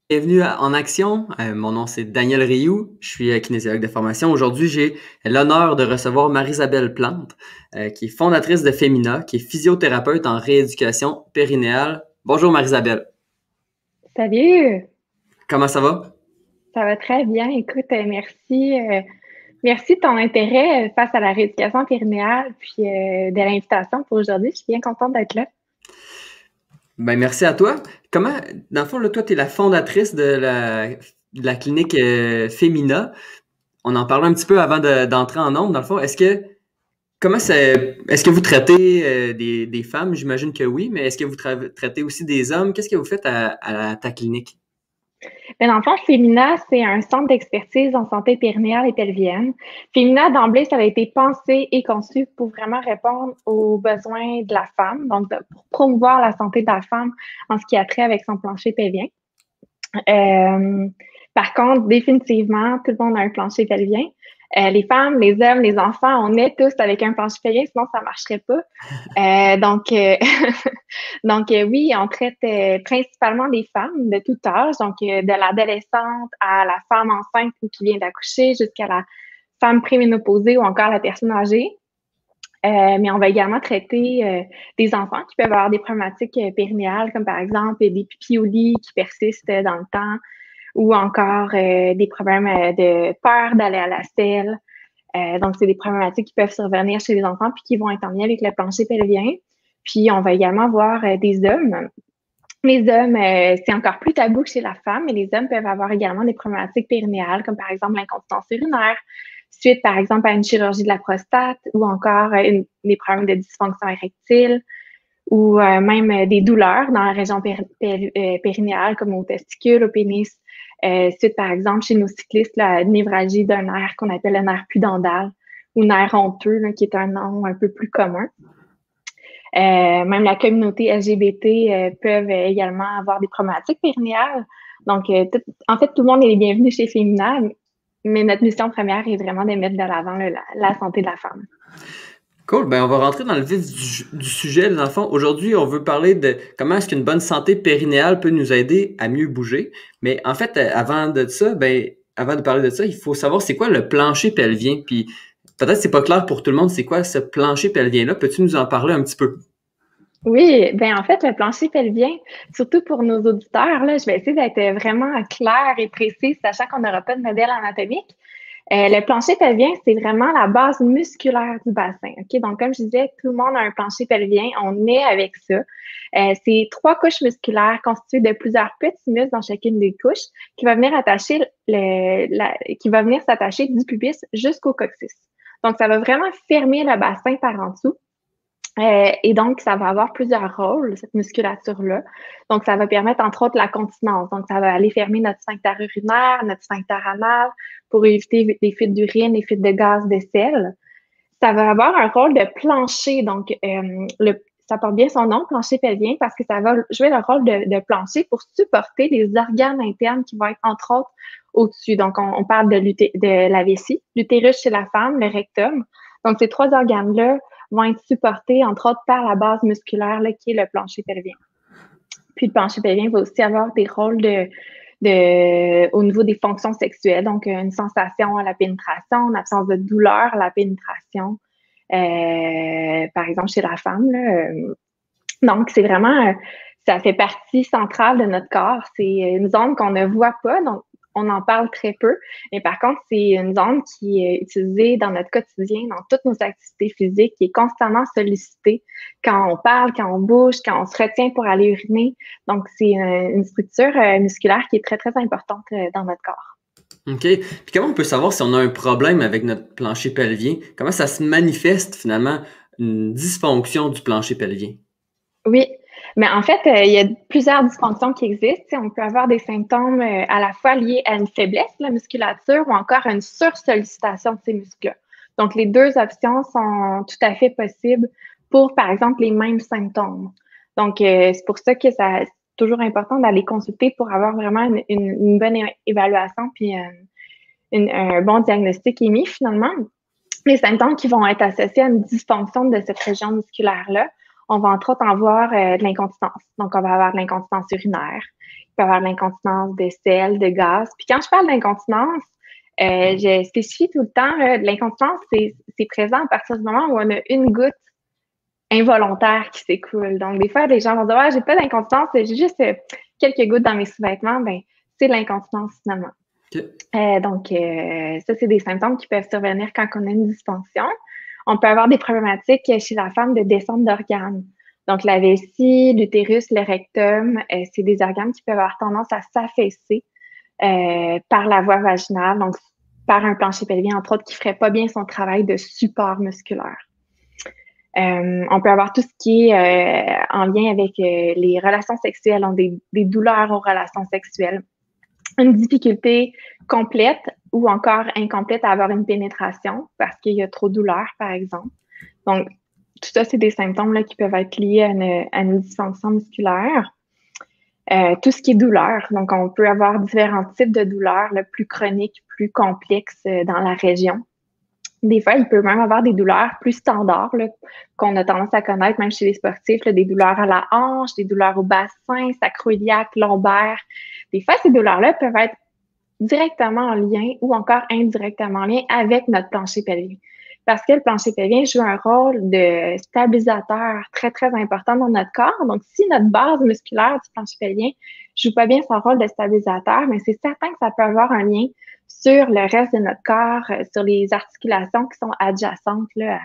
Bienvenue En Action. Mon nom, c'est Daniel Rioux. Je suis kinésiologue de formation. Aujourd'hui, j'ai l'honneur de recevoir Marie-Isabelle Plante, qui est fondatrice de Femina, qui est physiothérapeute en rééducation périnéale. Bonjour Marie-Isabelle. Salut, Comment ça va? ça va très bien. Écoute, merci de ton intérêt face à la rééducation périnéale puis de l'invitation pour aujourd'hui. Je suis bien contente d'être là. Ben, merci à toi. Comment, dans le fond, là, toi, tu es la fondatrice de la clinique Femina. On en parlait un petit peu avant d'entrer en ondes. Dans le fond, est-ce que vous traitez des femmes? J'imagine que oui, mais est-ce que vous traitez aussi des hommes? Qu'est-ce que vous faites à ta clinique? Mais dans le fond, Femina, c'est un centre d'expertise en santé périnéale et pelvienne. Femina, d'emblée, ça a été pensé et conçu pour vraiment répondre aux besoins de la femme, donc pour promouvoir la santé de la femme en ce qui a trait avec son plancher pelvien. Euh, Par contre, définitivement, tout le monde a un plancher pelvien. Les femmes, les hommes, les enfants, on est tous avec un plancher pelvien, sinon ça marcherait pas. Oui, on traite principalement des femmes de tout âge, donc de l'adolescente à la femme enceinte ou qui vient d'accoucher jusqu'à la femme préménopausée ou encore la personne âgée. Mais on va également traiter des enfants qui peuvent avoir des problématiques périnéales, comme par exemple des pipiolis qui persistent dans le temps, ou encore des problèmes de peur d'aller à la selle. Donc, c'est des problématiques qui peuvent survenir chez les enfants puis qui vont être en lien avec le plancher pelvien. Puis, on va également voir des hommes. Les hommes, c'est encore plus tabou que chez la femme, mais les hommes peuvent avoir également des problématiques périnéales, comme par exemple l'incontinence urinaire, suite par exemple à une chirurgie de la prostate, ou encore des problèmes de dysfonction érectile, ou même des douleurs dans la région périnéale, comme au testicule, au pénis, suite par exemple chez nos cyclistes, la névralgie d'un nerf qu'on appelle le nerf pudendal ou nerf honteux, là, qui est un nom un peu plus commun. Même la communauté LGBT peuvent également avoir des problématiques périnéales. Donc, en fait, tout le monde est bienvenu chez Femina, mais notre mission première est vraiment de mettre de l'avant la santé de la femme. Cool, ben on va rentrer dans le vif du sujet. Dans le fond, aujourd'hui, on veut parler de comment est-ce qu'une bonne santé périnéale peut nous aider à mieux bouger. Mais en fait, avant de parler de ça, il faut savoir c'est quoi le plancher pelvien. Puis peut-être c'est pas clair pour tout le monde, c'est quoi ce plancher pelvien-là? Peux-tu nous en parler un petit peu? Oui, ben en fait, le plancher pelvien, surtout pour nos auditeurs, là, je vais essayer d'être vraiment claire et précise, sachant qu'on n'aura pas de modèle anatomique. Le plancher pelvien, c'est vraiment la base musculaire du bassin. Ok, donc, comme je disais, tout le monde a un plancher pelvien. On est avec ça. C'est trois couches musculaires constituées de plusieurs petits muscles dans chacune des couches qui va venir s'attacher du pubis jusqu'au coccyx. Donc, ça va vraiment fermer le bassin par en dessous. Et donc, ça va avoir plusieurs rôles, cette musculature-là. Donc, ça va permettre, entre autres, la continence. Donc, ça va aller fermer notre sphincter urinaire, notre sphincter anal pour éviter les fuites d'urine, les fuites de gaz de sel. Ça va avoir un rôle de plancher. Donc, ça porte bien son nom, plancher pelvien, parce que ça va jouer le rôle de plancher pour supporter les organes internes qui vont être, entre autres, au-dessus. Donc, on parle de la vessie, l'utérus chez la femme, le rectum. Donc, ces trois organes-là vont être supportés, entre autres, par la base musculaire là, qui est le plancher pelvien. Puis le plancher pelvien va aussi avoir des rôles au niveau des fonctions sexuelles, donc une sensation à la pénétration, une absence de douleur à la pénétration, par exemple chez la femme. Là. Donc, c'est vraiment, ça fait partie centrale de notre corps. C'est une zone qu'on ne voit pas, donc on en parle très peu. Mais par contre, c'est une zone qui est utilisée dans notre quotidien, dans toutes nos activités physiques, qui est constamment sollicitée quand on parle, quand on bouge, quand on se retient pour aller uriner. Donc, c'est une structure musculaire qui est très, très importante dans notre corps. OK. Puis comment on peut savoir si on a un problème avec notre plancher pelvien? Comment ça se manifeste finalement une dysfonction du plancher pelvien? Oui, mais en fait, il y a plusieurs dysfonctions qui existent. T'sais, on peut avoir des symptômes à la fois liés à une faiblesse de la musculature ou encore à une sursollicitation de ces muscles. Donc, les deux options sont tout à fait possibles pour, par exemple, les mêmes symptômes. Donc, c'est pour ça que c'est toujours important d'aller consulter pour avoir vraiment une bonne évaluation puis un bon diagnostic émis finalement. Les symptômes qui vont être associés à une dysfonction de cette région musculaire-là, on va entre autres en voir de l'incontinence. Donc, on va avoir de l'incontinence urinaire. Il peut avoir de l'incontinence de sel, de gaz. Puis quand je parle d'incontinence, je spécifie tout le temps, là, de l'incontinence, c'est présent à partir du moment où on a une goutte involontaire qui s'écoule. Donc, des fois, les gens vont dire, ouais, j'ai pas d'incontinence, j'ai juste quelques gouttes dans mes sous-vêtements. Ben, c'est de l'incontinence finalement. OK. Donc, ça, c'est des symptômes qui peuvent survenir quand on a une dysfonction. On peut avoir des problématiques chez la femme de descente d'organes. Donc, la vessie, l'utérus, le rectum, c'est des organes qui peuvent avoir tendance à s'affaisser par la voie vaginale, donc par un plancher pelvien, entre autres, qui ferait pas bien son travail de support musculaire. On peut avoir tout ce qui est en lien avec les relations sexuelles, donc des douleurs aux relations sexuelles, une difficulté complète ou encore incomplète à avoir une pénétration parce qu'il y a trop de douleur, par exemple. Donc, tout ça, c'est des symptômes là, qui peuvent être liés à une dysfonction musculaire. Tout ce qui est douleur. Donc, on peut avoir différents types de douleurs, là, plus chroniques, plus complexes dans la région. Des fois, il peut même avoir des douleurs plus standards là, qu'on a tendance à connaître, même chez les sportifs, là, des douleurs à la hanche, des douleurs au bassin, sacro-iliaque, lombaire. Des fois, ces douleurs-là peuvent être directement en lien ou encore indirectement en lien avec notre plancher pelvien. Parce que le plancher pelvien joue un rôle de stabilisateur très, très important dans notre corps. Donc, si notre base musculaire du plancher pelvien joue pas bien son rôle de stabilisateur, mais c'est certain que ça peut avoir un lien sur le reste de notre corps, sur les articulations qui sont adjacentes là,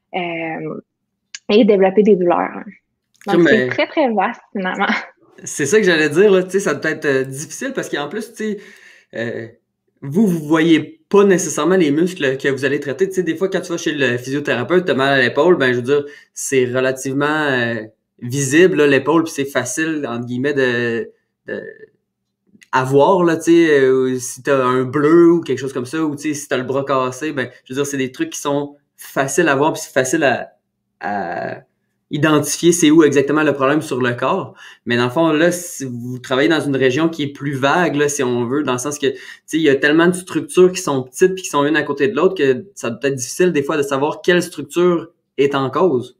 et développer des douleurs. Donc, c'est très, très vaste, finalement. C'est ça que j'allais dire, là, tu sais, ça peut être difficile parce qu'en plus, tu sais, vous voyez pas nécessairement les muscles que vous allez traiter. Tu sais, des fois, quand tu vas chez le physiothérapeute, t'as mal à l'épaule, ben, je veux dire, c'est relativement visible, là, l'épaule, puis c'est facile, entre guillemets, de à voir, là, tu sais, si t'as un bleu ou quelque chose comme ça, ou tu sais, si t'as le bras cassé, ben, je veux dire, c'est des trucs qui sont faciles à voir, puis c'est facile à identifier c'est où exactement le problème sur le corps. Mais dans le fond, là, si vous travaillez dans une région qui est plus vague, là, si on veut, dans le sens que, tu sais, il y a tellement de structures qui sont petites puis qui sont une à côté de l'autre que ça peut être difficile des fois de savoir quelle structure est en cause.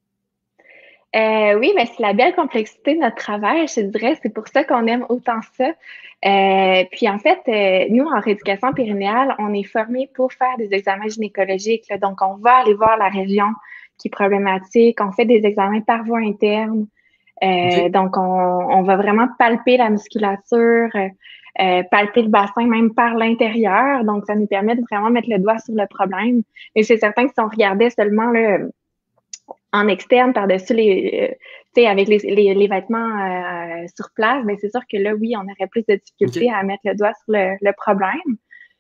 Oui, mais c'est la belle complexité de notre travail, je dirais. C'est pour ça qu'on aime autant ça. Puis en fait, nous, en rééducation périnéale, on est formés pour faire des examens gynécologiques, là. Donc, on va aller voir la région qui est problématique. On fait des examens par voie interne. Okay. Donc, on va vraiment palper la musculature, palper le bassin même par l'intérieur. Donc, ça nous permet de vraiment mettre le doigt sur le problème. Et c'est certain que si on regardait seulement là, en externe par-dessus tu sais, avec les vêtements sur place, ben c'est sûr que là, oui, on aurait plus de difficultés à mettre le doigt sur le problème.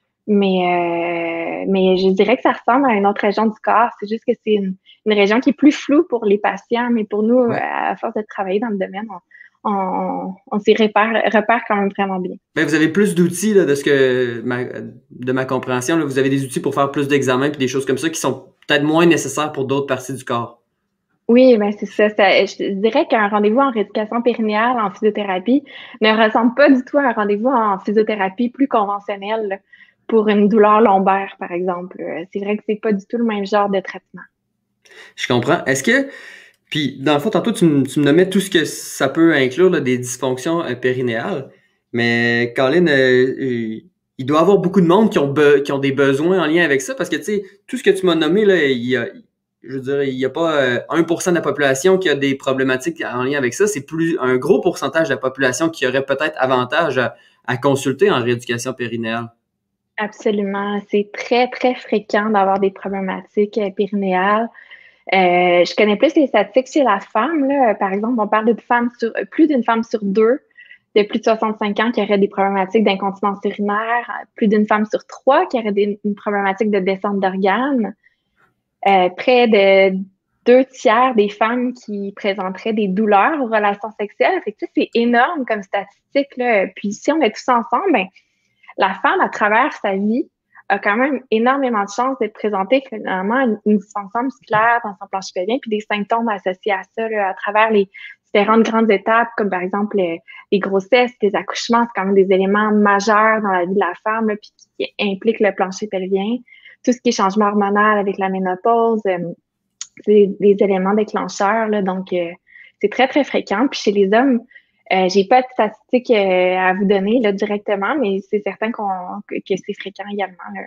Mais je dirais que ça ressemble à une autre région du corps. C'est juste que c'est une région qui est plus floue pour les patients, mais pour nous, à force de travailler dans le domaine, on s'y repère quand même vraiment bien. Ben, vous avez plus d'outils là, de ma compréhension. Là, vous avez des outils pour faire plus d'examens puis des choses comme ça qui sont peut-être moins nécessaires pour d'autres parties du corps. Oui, ben c'est ça. Je dirais qu'un rendez-vous en rééducation périnéale, en physiothérapie, ne ressemble pas du tout à un rendez-vous en physiothérapie plus conventionnelle là, pour une douleur lombaire, par exemple. C'est vrai que c'est pas du tout le même genre de traitement. Je comprends. Puis dans le fond, tantôt, tu me nommais tout ce que ça peut inclure, là, des dysfonctions périnéales, mais Colin, il doit y avoir beaucoup de monde qui ont des besoins en lien avec ça, parce que, tu sais, tout ce que tu m'as nommé, là, je veux dire, il n'y a pas 1% de la population qui a des problématiques en lien avec ça. C'est plus un gros pourcentage de la population qui aurait peut-être avantage à consulter en rééducation périnéale. Absolument. C'est très, très fréquent d'avoir des problématiques périnéales. Je connais plus les statistiques chez la femme. Là. Par exemple, on parle d'une femme sur plus d'une femme sur deux de plus de 65 ans qui aurait des problématiques d'incontinence urinaire, plus d'une femme sur trois qui aurait une problématique de descente d'organes. Près de 2 tiers des femmes qui présenteraient des douleurs aux relations sexuelles. Fait que, c'est énorme comme statistique, là. Puis si on met tout ça ensemble, ben, la femme, à travers sa vie, a quand même énormément de chances d'être présentée finalement une dysfonction musculaire dans son plancher pelvien, puis des symptômes associés à ça, là, à travers les différentes grandes étapes, comme par exemple les grossesses, les accouchements, c'est quand même des éléments majeurs dans la vie de la femme, là, puis qui impliquent le plancher pelvien. Tout ce qui est changement hormonal avec la ménopause, c'est des éléments déclencheurs, là, donc c'est très, très fréquent. Puis chez les hommes, J'ai pas de statistiques à vous donner là, directement, mais c'est certain que c'est fréquent également. Là.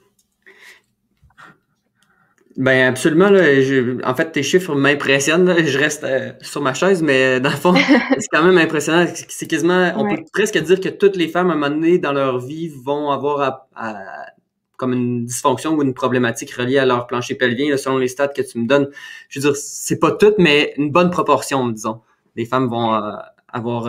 Ben absolument, là, en fait, tes chiffres m'impressionnent, là. Je reste sur ma chaise, mais dans le fond, c'est quand même impressionnant. C'est quasiment, on peut Ouais. presque dire que toutes les femmes, à un moment donné, dans leur vie, vont avoir comme une dysfonction ou une problématique reliée à leur plancher pelvien, là, selon les stats que tu me donnes. Je veux dire, c'est pas toutes, mais une bonne proportion, disons. Les femmes vont avoir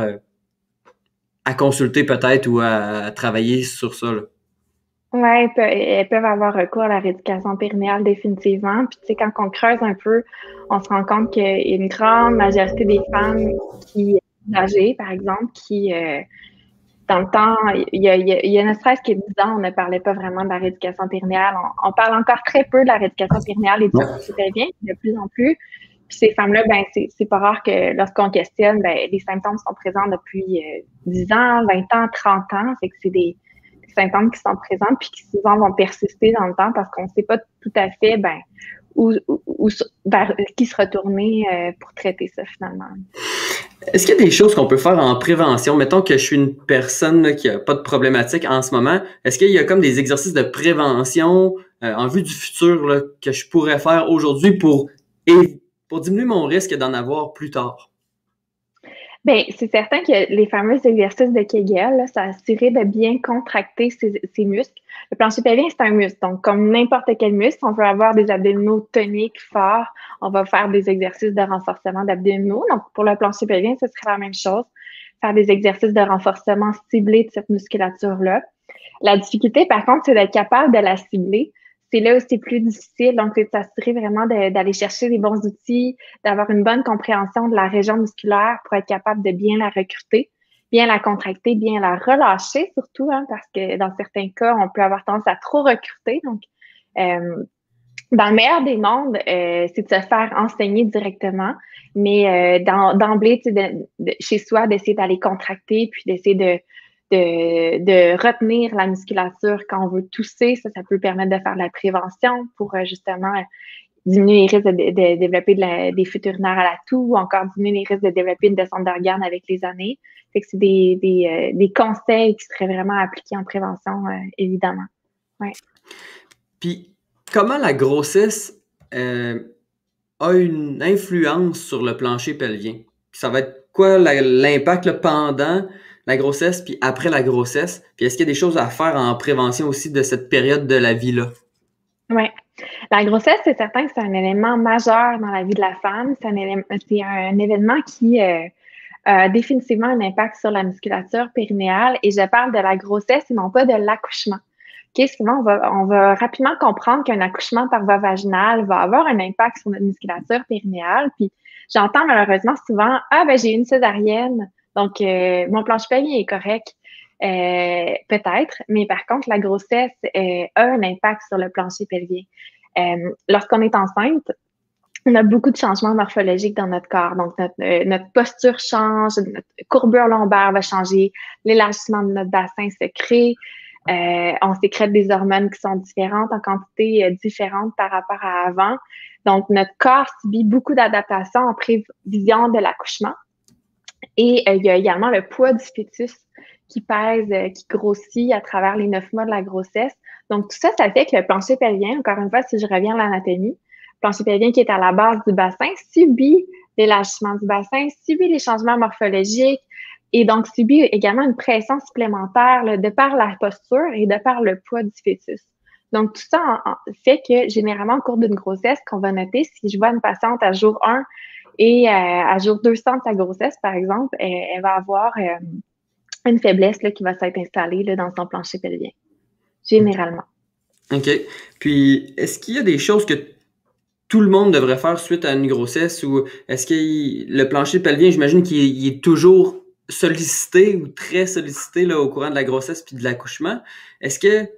à consulter peut-être ou à travailler sur ça, là. Ouais, elles peuvent avoir recours à la rééducation périnéale définitivement. Puis, tu sais, quand on creuse un peu, on se rend compte qu'il y a une grande majorité des femmes qui, âgées, par exemple, qui, dans le temps, il y a ne serait-ce que 10 ans, on ne parlait pas vraiment de la rééducation périnéale. On parle encore très peu de la rééducation périnéale et du plancher pelvien, de plus en plus. Puis ces femmes-là, ben c'est pas rare que lorsqu'on questionne, ben les symptômes sont présents depuis 10 ans, 20 ans, 30 ans. Fait que c'est des symptômes qui sont présents puis qui souvent vont persister dans le temps parce qu'on ne sait pas tout à fait ben, vers qui se retourner pour traiter ça finalement. Est-ce qu'il y a des choses qu'on peut faire en prévention? Mettons que je suis une personne là, qui a pas de problématique en ce moment. Est-ce qu'il y a comme des exercices de prévention en vue du futur là, que je pourrais faire aujourd'hui pour diminuer mon risque d'en avoir plus tard? Bien, c'est certain que les fameux exercices de Kegel, là, ça assurait de bien contracter ses muscles. Le plancher pelvien, c'est un muscle. Donc, comme n'importe quel muscle, on veut avoir des abdominaux toniques forts. On va faire des exercices de renforcement d'abdominaux. Donc, pour le plancher pelvien, ce serait la même chose. Faire des exercices de renforcement ciblés de cette musculature-là. La difficulté, par contre, c'est d'être capable de la cibler. C'est là où c'est plus difficile. Donc, c'est de s'assurer vraiment d'aller chercher les bons outils, d'avoir une bonne compréhension de la région musculaire pour être capable de bien la recruter, bien la contracter, bien la relâcher surtout, hein, parce que dans certains cas, on peut avoir tendance à trop recruter. Donc, dans le meilleur des mondes, c'est de se faire enseigner directement, mais d'emblée, chez soi, d'essayer d'aller contracter, puis d'essayer de retenir la musculature quand on veut tousser. Ça peut permettre de faire de la prévention pour justement diminuer les risques de développer des fuites urinaires à la toux ou encore diminuer les risques de développer une descente d'organes avec les années. Fait que c'est des conseils qui seraient vraiment appliqués en prévention, évidemment. Ouais. Puis, comment la grossesse a une influence sur le plancher pelvien? Puis ça va être quoi l'impact là, pendant la grossesse puis après la grossesse? Puis est-ce qu'il y a des choses à faire en prévention aussi de cette période de la vie-là? Oui. La grossesse, c'est certain que c'est un élément majeur dans la vie de la femme. C'est un événement qui a définitivement un impact sur la musculature périnéale. Et je parle de la grossesse et non pas de l'accouchement. Okay, souvent, on va rapidement comprendre qu'un accouchement par voie vaginale va avoir un impact sur notre musculature périnéale. Puis j'entends malheureusement souvent, ah ben j'ai eu une césarienne, donc mon plancher pelvien est correct. Peut-être, mais par contre, la grossesse a un impact sur le plancher pelvien. Lorsqu'on est enceinte, on a beaucoup de changements morphologiques dans notre corps. Donc, notre posture change, notre courbure lombaire va changer, l'élargissement de notre bassin se crée. On sécrète des hormones qui sont différentes, en quantité différente par rapport à avant. Donc, notre corps subit beaucoup d'adaptations en prévision de l'accouchement. Et il y a également le poids du fœtus qui pèse, qui grossit à travers les 9 mois de la grossesse. Donc, tout ça, ça fait que le plancher pelvien, encore une fois, si je reviens à l'anatomie, le plancher pelvien qui est à la base du bassin subit l'élargissement du bassin, subit les changements morphologiques et donc subit également une pression supplémentaire là, de par la posture et de par le poids du fœtus. Donc, tout ça fait que généralement, au cours d'une grossesse, qu'on va noter, si je vois une patiente à jour 1 et à jour 200 de sa grossesse, par exemple, elle va avoir une faiblesse là, qui va s'être installée là, dans son plancher pelvien, généralement. OK. Puis, est-ce qu'il y a des choses que tout le monde devrait faire suite à une grossesse ou est-ce que le plancher pelvien, j'imagine qu'il est toujours sollicité ou très sollicité là, au courant de la grossesse puis de l'accouchement? Est-ce que,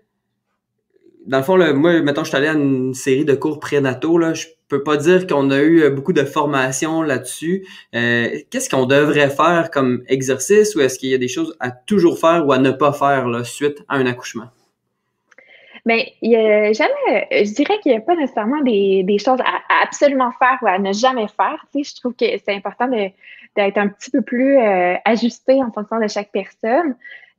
dans le fond, là, moi, mettons, je suis allé à une série de cours prénataux, là, je peux pas dire qu'on a eu beaucoup de formation là-dessus. Qu'est-ce qu'on devrait faire comme exercice ou est-ce qu'il y a des choses à toujours faire ou à ne pas faire là, suite à un accouchement? Ben, il y a jamais, je dirais qu'il y a pas nécessairement des choses à absolument faire ou à ne jamais faire. Tu sais, je trouve que c'est important d'être un petit peu plus ajusté en fonction de chaque personne.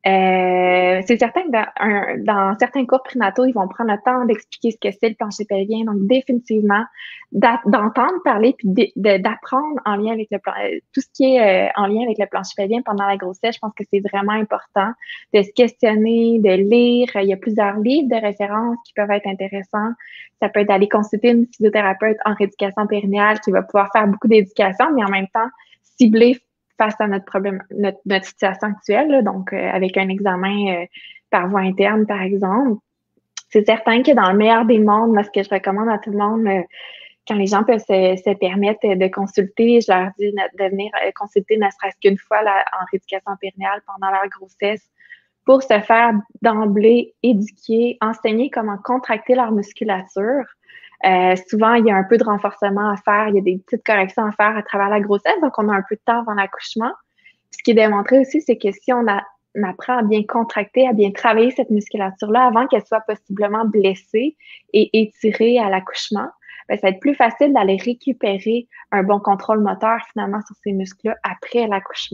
C'est certain que dans certains cours prénataux, ils vont prendre le temps d'expliquer ce que c'est le plancher pelvien. Donc, définitivement, d'entendre parler puis d'apprendre en lien avec tout ce qui est en lien avec le plancher pelvien pendant la grossesse, je pense que c'est vraiment important de se questionner, de lire. Il y a plusieurs livres de référence qui peuvent être intéressants. Ça peut être d'aller consulter une physiothérapeute en rééducation périnéale qui va pouvoir faire beaucoup d'éducation, mais en même temps cibler face à notre problème, notre situation actuelle, là, donc avec un examen par voie interne, par exemple. C'est certain que dans le meilleur des mondes, moi, ce que je recommande à tout le monde, quand les gens peuvent se permettre de consulter, je leur dis de venir consulter ne serait-ce qu'une fois en rééducation périnéale pendant leur grossesse pour se faire d'emblée éduquer, enseigner comment contracter leur musculature. Souvent, il y a un peu de renforcement à faire, il y a des petites corrections à faire à travers la grossesse, donc on a un peu de temps avant l'accouchement. Ce qui est démontré aussi, c'est que si on apprend à bien contracter, à bien travailler cette musculature-là avant qu'elle soit possiblement blessée et étirée à l'accouchement, ben, ça va être plus facile d'aller récupérer un bon contrôle moteur finalement sur ces muscles-là après l'accouchement.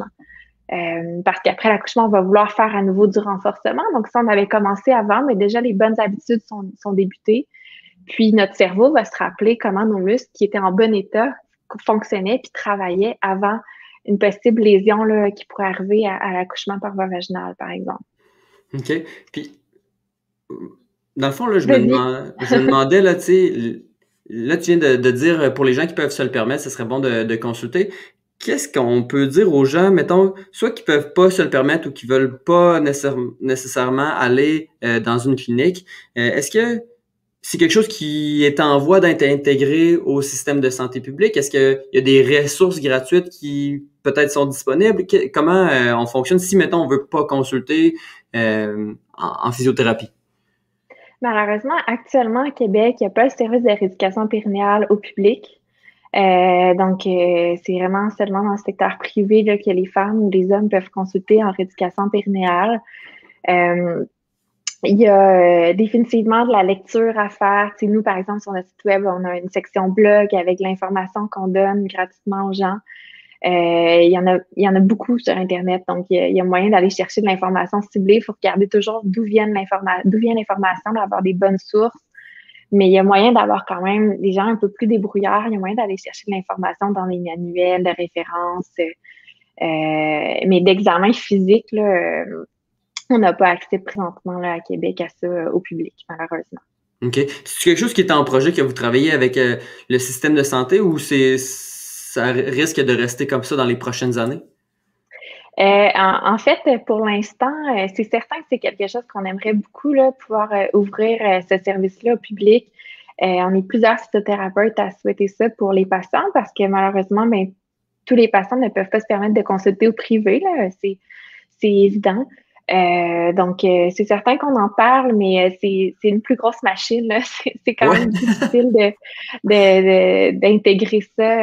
Parce qu'après l'accouchement, on va vouloir faire à nouveau du renforcement. Donc, ça, on avait commencé avant, mais déjà, les bonnes habitudes sont débutées. Puis, notre cerveau va se rappeler comment nos muscles qui étaient en bon état fonctionnaient puis travaillaient avant une possible lésion là, qui pourrait arriver à l'accouchement par voie vaginale, par exemple. OK. Puis, dans le fond, là, Vas-y. je me demandais, là, tu sais, là, tu viens de dire, pour les gens qui peuvent se le permettre, ce serait bon de consulter. Qu'est-ce qu'on peut dire aux gens, mettons, soit qui peuvent pas se le permettre ou qui veulent pas nécessairement aller dans une clinique? Est-ce que c'est quelque chose qui est en voie d'être intégré au système de santé publique? Est-ce qu'il y a des ressources gratuites qui peut-être sont disponibles? Comment on fonctionne si, mettons, on veut pas consulter en physiothérapie? Malheureusement, actuellement, au Québec, il n'y a pas le service de rééducation périnéale au public. C'est vraiment seulement dans le secteur privé là, que les femmes ou les hommes peuvent consulter en rééducation périnéale. Euh, il y a définitivement de la lecture à faire. Tu sais, nous, par exemple, sur notre site web, on a une section blog avec l'information qu'on donne gratuitement aux gens. Il y en a beaucoup sur Internet, donc il y a moyen d'aller chercher de l'information ciblée. Il faut regarder toujours d'où vient l'information, d'avoir des bonnes sources. Mais il y a moyen d'avoir quand même des gens un peu plus débrouillards. Il y a moyen d'aller chercher de l'information dans les manuels de référence. Mais d'examen physique, là, on n'a pas accès présentement là, à Québec à ça au public, malheureusement. OK. C'est quelque chose qui est en projet que vous travaillez avec le système de santé ou ça risque de rester comme ça dans les prochaines années? En fait, pour l'instant, c'est certain que c'est quelque chose qu'on aimerait beaucoup là, pouvoir ouvrir ce service-là au public. On est plusieurs physiothérapeutes à souhaiter ça pour les patients parce que malheureusement, ben, tous les patients ne peuvent pas se permettre de consulter au privé, là. C'est évident. C'est certain qu'on en parle, mais c'est une plus grosse machine, là. C'est quand Ouais. même difficile d'intégrer ça.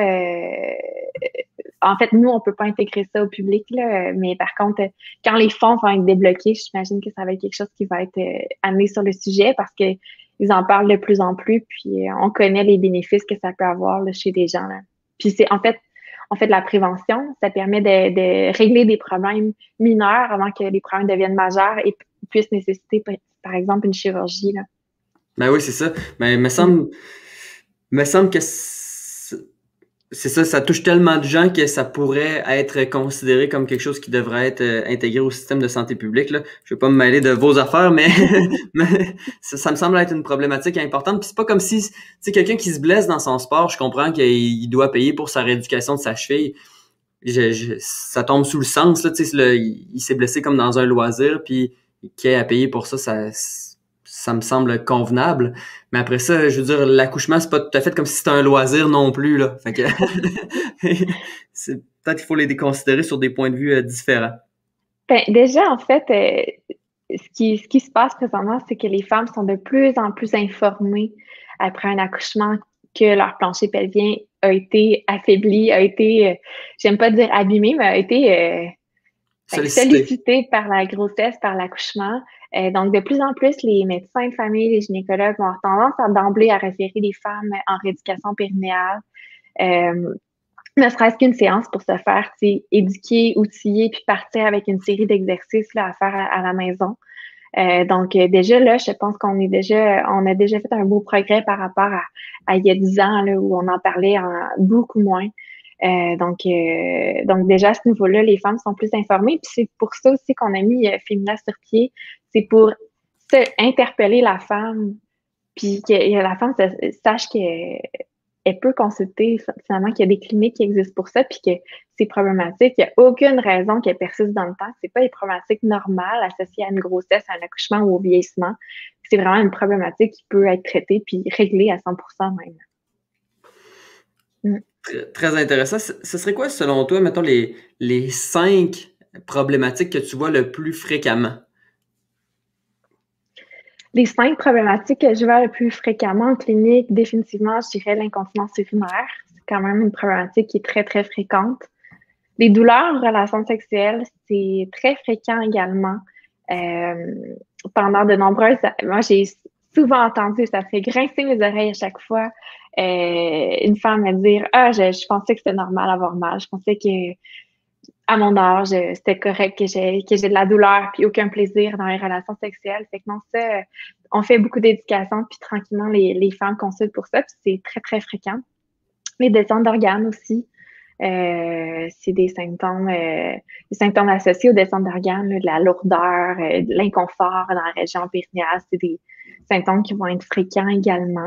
En fait, nous, on peut pas intégrer ça au public, là, mais par contre, quand les fonds vont être débloqués, j'imagine que ça va être quelque chose qui va être amené sur le sujet parce que ils en parlent de plus en plus, puis on connaît les bénéfices que ça peut avoir là, chez les gens. Là. Puis c'est en fait, on fait de la prévention, ça permet de régler des problèmes mineurs avant que les problèmes deviennent majeurs et puissent nécessiter, par exemple, une chirurgie. Là. Ben oui, c'est ça. Mais Mm. me semble que c'est ça, ça touche tellement de gens que ça pourrait être considéré comme quelque chose qui devrait être intégré au système de santé publique, là. Je vais pas me mêler de vos affaires, mais, mais ça me semble être une problématique importante. Puis c'est pas comme si, tu sais, quelqu'un qui se blesse dans son sport, je comprends qu'il doit payer pour sa rééducation de sa cheville. Ça tombe sous le sens, là, tu sais, il s'est blessé comme dans un loisir, puis qu'il ait à payer pour ça, ça me semble convenable. Mais après ça, je veux dire, l'accouchement, c'est pas tout à fait comme si c'était un loisir non plus, là. Fait que peut-être qu'il faut les déconsidérer sur des points de vue différents. Ben, déjà, en fait, ce qui se passe présentement, c'est que les femmes sont de plus en plus informées après un accouchement que leur plancher pelvien a été affaibli, a été, j'aime pas dire abîmé, mais a été Sollicité. Sollicité par la grossesse, par l'accouchement. Donc, de plus en plus, les médecins de famille, les gynécologues vont avoir tendance à d'emblée à référer les femmes en rééducation périnéale. Ne serait-ce qu'une séance pour se faire éduquer, outiller, puis partir avec une série d'exercices là, à faire à la maison. Donc, déjà là, je pense on a déjà fait un beau progrès par rapport à il y a 10 ans là, où on en parlait beaucoup moins. Donc déjà à ce niveau-là, les femmes sont plus informées. Puis c'est pour ça aussi qu'on a mis Fémina sur pied. C'est pour interpeller la femme, puis que la femme sache qu'elle peut consulter, finalement, qu'il y a des cliniques qui existent pour ça, puis que c'est problématique. Il n'y a aucune raison qu'elle persiste dans le temps. C'est pas des problématiques normales associées à une grossesse, à un accouchement ou au vieillissement. C'est vraiment une problématique qui peut être traitée puis réglée à 100% même. Très intéressant. Ce serait quoi, selon toi, mettons, les 5 problématiques que tu vois le plus fréquemment? Les 5 problématiques que je vois le plus fréquemment en clinique, définitivement, je dirais l'incontinence urinaire. C'est quand même une problématique qui est très, très fréquente. Les douleurs en relation sexuelle, c'est très fréquent également. Pendant de nombreuses... Moi, j'ai souvent entendu, ça fait grincer mes oreilles à chaque fois, une femme me dire « Ah, je pensais que c'était normal d'avoir mal. Je pensais que à mon âge, c'était correct que j'ai de la douleur puis aucun plaisir dans les relations sexuelles. » Fait que non, ça, on fait beaucoup d'éducation puis tranquillement, les femmes consultent pour ça puis c'est très, très fréquent. Les descentes d'organes aussi. C'est des symptômes associés aux descentes d'organes, de la lourdeur, de l'inconfort dans la région périnéale. C'est des symptômes qui vont être fréquents également.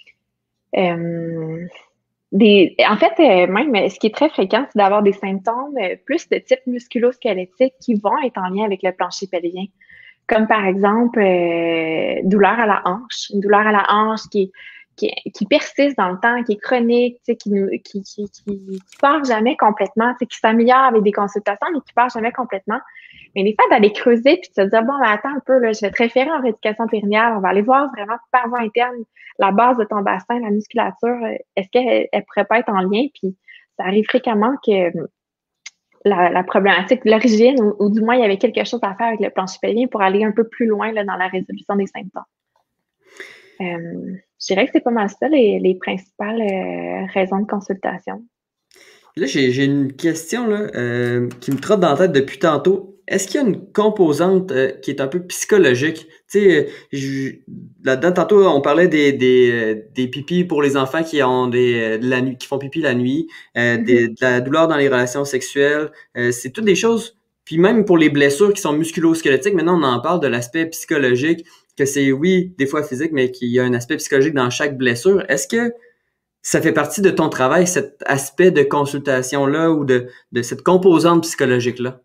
En fait, même ce qui est très fréquent, c'est d'avoir des symptômes plus de type musculo-squelettique qui vont être en lien avec le plancher pelvien. Comme par exemple, douleur à la hanche. Une douleur à la hanche qui persiste dans le temps, qui est chronique, qui part jamais complètement, qui s'améliore avec des consultations, mais qui part jamais complètement. Mais des fois, d'aller creuser puis de se dire, bon, mais attends un peu, là, je vais te référer en rééducation périnéale, on va aller voir vraiment par voie interne la base de ton bassin, la musculature, est-ce qu'elle pourrait pas être en lien? Puis ça arrive fréquemment que la problématique, l'origine, ou du moins il y avait quelque chose à faire avec le plancher pelvien pour aller un peu plus loin là, dans la résolution des symptômes. Je dirais que c'est pas mal ça, les principales raisons de consultation. Là, j'ai une question là, qui me trotte dans la tête depuis tantôt. Est-ce qu'il y a une composante qui est un peu psychologique? Tu sais, là-dedans, tantôt, on parlait des pipis pour les enfants qui ont de la nuit, qui font pipi la nuit, de la douleur dans les relations sexuelles. C'est toutes des choses. Puis même pour les blessures qui sont musculo-squelettiques, maintenant, on en parle de l'aspect psychologique, que c'est, oui, des fois physique, mais qu'il y a un aspect psychologique dans chaque blessure. Est-ce que ça fait partie de ton travail, cet aspect de consultation-là ou de cette composante psychologique-là?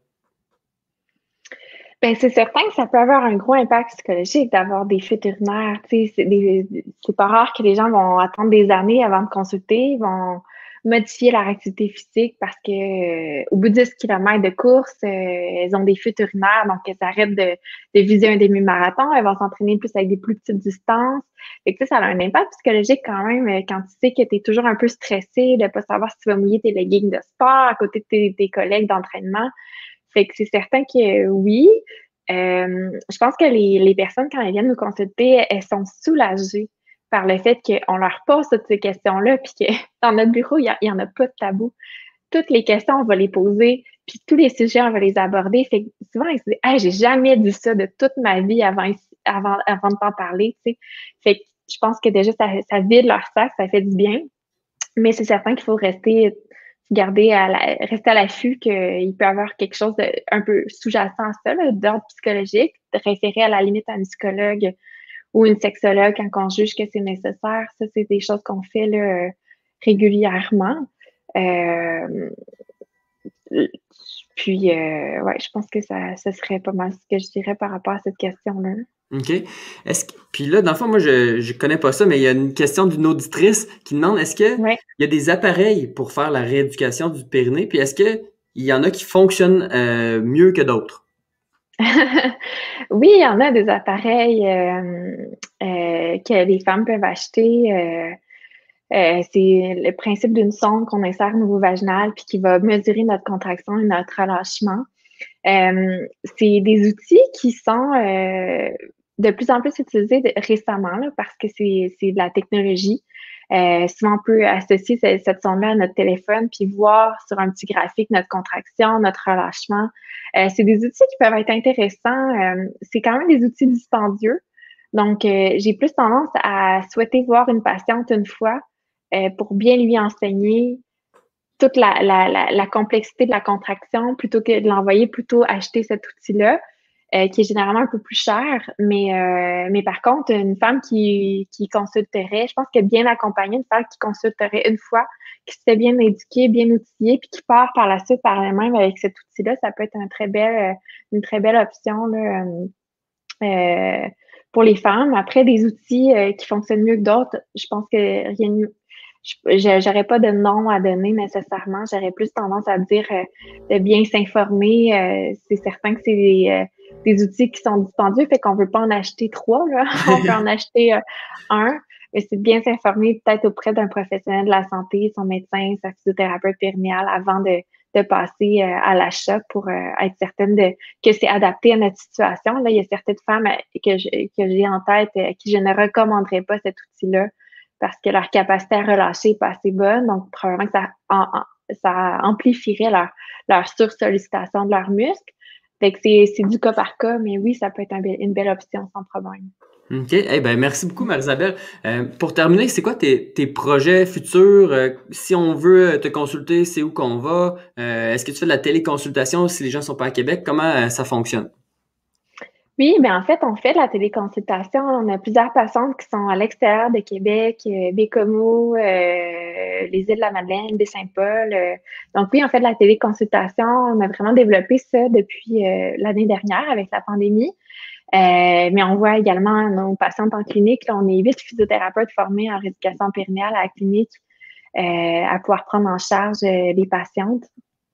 Ben, c'est certain que ça peut avoir un gros impact psychologique d'avoir des fuites urinaires. C'est pas rare que les gens vont attendre des années avant de consulter, vont modifier leur activité physique parce que au bout de 10 km de course, elles ont des fuites urinaires, donc elles arrêtent de viser un demi-marathon, elles vont s'entraîner plus avec des plus petites distances. Fait que ça a un impact psychologique quand même quand tu sais que tu es toujours un peu stressé de pas savoir si tu vas mouiller tes leggings de sport à côté de tes collègues d'entraînement. Fait que c'est certain que oui. Je pense que les personnes, quand elles viennent nous consulter, elles sont soulagées par le fait qu'on leur pose toutes ces questions-là, puis que dans notre bureau, il y en a pas de tabou. Toutes les questions, on va les poser, puis tous les sujets, on va les aborder. Fait que souvent, ils se disent « Hey, j'ai jamais dit ça de toute ma vie avant de t'en parler. » Tu sais. Fait que je pense que déjà, ça vide leur sac, ça fait du bien. Mais c'est certain qu'il faut rester à l'affût qu'il peut y avoir quelque chose de un peu sous-jacent à ça, d'ordre psychologique, de référer à la limite à un psychologue ou une sexologue quand on juge que c'est nécessaire. Ça, c'est des choses qu'on fait là, régulièrement. Puis, ouais, je pense que ça serait pas mal ce que je dirais par rapport à cette question-là. OK. Puis là, dans le fond, moi, je connais pas ça, mais il y a une question d'une auditrice qui demande, est-ce que Ouais. il y a des appareils pour faire la rééducation du périnée? Puis est-ce que il y en a qui fonctionnent mieux que d'autres? Oui, il y en a des appareils que les femmes peuvent acheter. C'est le principe d'une sonde qu'on insère au niveau vaginal puis qui va mesurer notre contraction et notre relâchement. C'est des outils qui sont de plus en plus utilisés récemment là, parce que c'est de la technologie. Souvent, on peut associer cette sonde-là à notre téléphone puis voir sur un petit graphique notre contraction, notre relâchement. C'est des outils qui peuvent être intéressants. C'est quand même des outils dispendieux. Donc, j'ai plus tendance à souhaiter voir une patiente une fois pour bien lui enseigner toute la complexité de la contraction plutôt que de l'envoyer plutôt acheter cet outil-là, qui est généralement un peu plus cher. Mais par contre, une femme qui consulterait, je pense que bien accompagnée, une femme qui consulterait une fois, qui se fait bien éduquer, bien outillée, puis qui part par la suite par elle-même avec cet outil-là, ça peut être une très belle option là, pour les femmes. Après, des outils qui fonctionnent mieux que d'autres, je pense que rien de mieux. J'aurais pas de nom à donner nécessairement. J'aurais plus tendance à dire de bien s'informer. C'est certain que c'est des outils qui sont dispendieux, fait qu'on veut pas en acheter 3, là. On peut en acheter un, mais c'est de bien s'informer peut-être auprès d'un professionnel de la santé, son médecin, sa physiothérapeute périnéale avant de passer à l'achat pour être certaine que c'est adapté à notre situation. Là, il y a certaines femmes que j'ai en tête à qui je ne recommanderais pas cet outil-là parce que leur capacité à relâcher n'est pas assez bonne. Donc, probablement que ça amplifierait leur sursollicitation de leurs muscles. Fait que c'est du cas par cas, mais oui, ça peut être une belle option sans problème. OK. Eh ben, merci beaucoup, Marie-Isabelle. Pour terminer, c'est quoi tes projets futurs? Si on veut te consulter, c'est où qu'on va? Est-ce que tu fais de la téléconsultation si les gens sont pas à Québec? Comment ça fonctionne? Oui, mais en fait, on fait de la téléconsultation. On a plusieurs patientes qui sont à l'extérieur de Québec, Bécomo, les îles de la Madeleine, Baie-Saint-Paul. Donc oui, on fait de la téléconsultation. On a vraiment développé ça depuis l'année dernière avec la pandémie. Mais on voit également nos patientes en clinique. Là, on est 8 physiothérapeutes formés en rééducation périnéale à la clinique à pouvoir prendre en charge les patientes.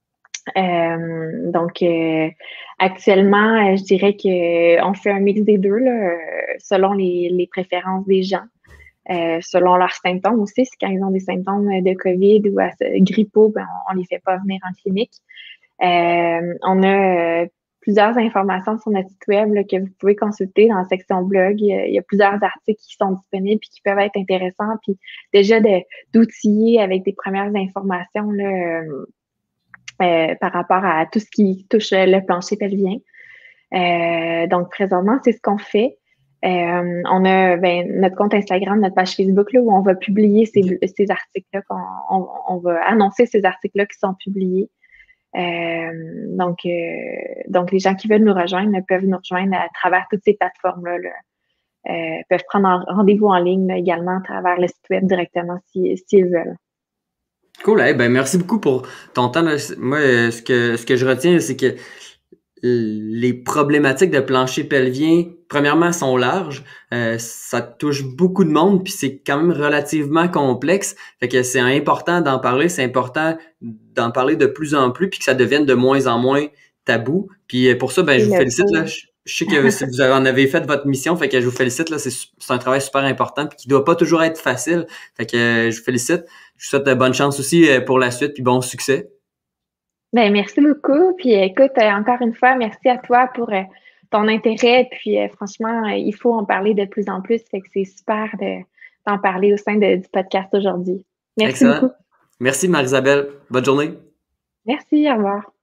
Donc, actuellement, je dirais que on fait un mix des deux là, selon les préférences des gens, selon leurs symptômes aussi. Si quand ils ont des symptômes de COVID ou grippaux, ben, on les fait pas venir en clinique. On a plusieurs informations sur notre site web là, que vous pouvez consulter dans la section blog. Il y a plusieurs articles qui sont disponibles et qui peuvent être intéressants. Puis déjà d'outiller avec des premières informations là, par rapport à tout ce qui touche le plancher pelvien. Donc, présentement, c'est ce qu'on fait. On a notre compte Instagram, notre page Facebook là, où on va publier ces articles-là, on va annoncer ces articles-là qui sont publiés. Donc, les gens qui veulent nous rejoindre peuvent nous rejoindre à travers toutes ces plateformes-là. Peuvent prendre un rendez-vous en ligne là, également à travers le site web directement s'ils veulent. Cool. Eh ben, merci beaucoup pour ton temps. Là. Moi, ce que je retiens, c'est que les problématiques de plancher pelvien, premièrement, sont larges. Ça touche beaucoup de monde, puis c'est quand même relativement complexe. Fait que c'est important d'en parler, c'est important d'en parler de plus en plus, puis que ça devienne de moins en moins tabou. Puis pour ça, ben je vous félicite. Là. Je sais que si vous en avez fait votre mission, fait que je vous félicite. Là, c'est un travail super important, puis qui doit pas toujours être facile. Fait que je vous félicite. Je vous souhaite bonne chance aussi pour la suite, puis bon succès. Ben, merci beaucoup. Puis écoute, encore une fois, merci à toi pour ton intérêt. Puis franchement, il faut en parler de plus en plus. Fait que c'est super d'en parler au sein du podcast aujourd'hui. Merci Excellent. beaucoup. Merci Marie-Isabelle. Bonne journée. Merci, au revoir.